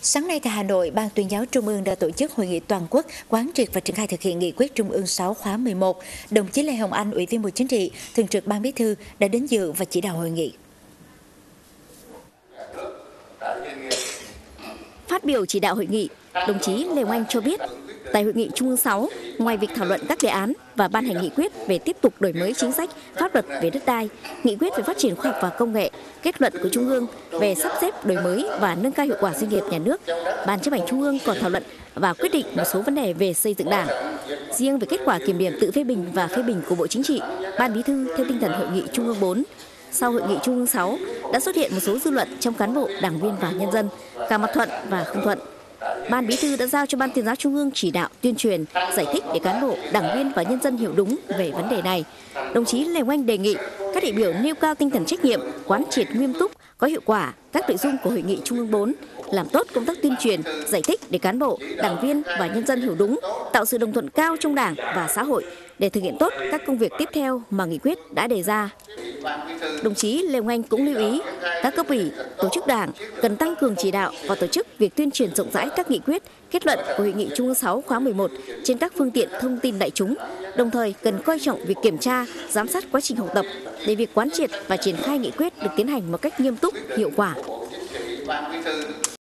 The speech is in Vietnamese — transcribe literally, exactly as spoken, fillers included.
Sáng nay tại Hà Nội, Ban Tuyên giáo Trung ương đã tổ chức hội nghị toàn quốc quán triệt và triển khai thực hiện nghị quyết Trung ương sáu khóa mười một. Đồng chí Lê Hồng Anh, Ủy viên Bộ Chính trị, Thường trực Ban Bí thư đã đến dự và chỉ đạo hội nghị. Phát biểu chỉ đạo hội nghị, đồng chí Lê Hồng Anh cho biết, tại hội nghị Trung ương sáu, ngoài việc thảo luận các đề án và ban hành nghị quyết về tiếp tục đổi mới chính sách, pháp luật về đất đai, nghị quyết về phát triển khoa học và công nghệ, kết luận của Trung ương về sắp xếp đổi mới và nâng cao hiệu quả doanh nghiệp nhà nước, Ban Chấp hành Trung ương còn thảo luận và quyết định một số vấn đề về xây dựng Đảng. Riêng về kết quả kiểm điểm tự phê bình và phê bình của Bộ Chính trị, Ban Bí thư theo tinh thần hội nghị Trung ương bốn. Sau hội nghị Trung ương sáu đã xuất hiện một số dư luận trong cán bộ, đảng viên và nhân dân, cả mặt thuận và không thuận. Ban Bí thư đã giao cho Ban Tuyên giáo Trung ương chỉ đạo tuyên truyền, giải thích để cán bộ, đảng viên và nhân dân hiểu đúng về vấn đề này. Đồng chí Lê Hồng Anh đề nghị các đại biểu nêu cao tinh thần trách nhiệm, quán triệt nghiêm túc, có hiệu quả các nội dung của hội nghị Trung ương bốn, làm tốt công tác tuyên truyền, giải thích để cán bộ, đảng viên và nhân dân hiểu đúng, tạo sự đồng thuận cao trong Đảng và xã hội để thực hiện tốt các công việc tiếp theo mà nghị quyết đã đề ra. Đồng chí Lê Hồng Anh cũng lưu ý các cấp ủy, tổ chức Đảng cần tăng cường chỉ đạo và tổ chức việc tuyên truyền rộng rãi các nghị quyết, kết luận của hội nghị Trung ương sáu khóa mười một trên các phương tiện thông tin đại chúng, đồng thời cần coi trọng việc kiểm tra, giám sát quá trình học tập để việc quán triệt và triển khai nghị quyết được tiến hành một cách nghiêm túc, hiệu quả.